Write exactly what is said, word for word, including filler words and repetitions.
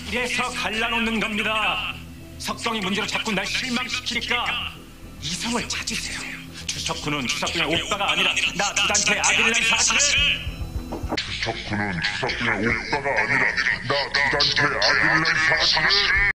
이래서 갈라놓는 겁니다. 석성이 문제로 자꾸 날 실망시키니까 이성을 찾으세요. 주석훈은 주석군의 오빠가 아니라 나 두단태의 아들이라는 사실을. 주석훈은 주석군의 오빠가 아니라 나 두단태의 아들이라는 사실을.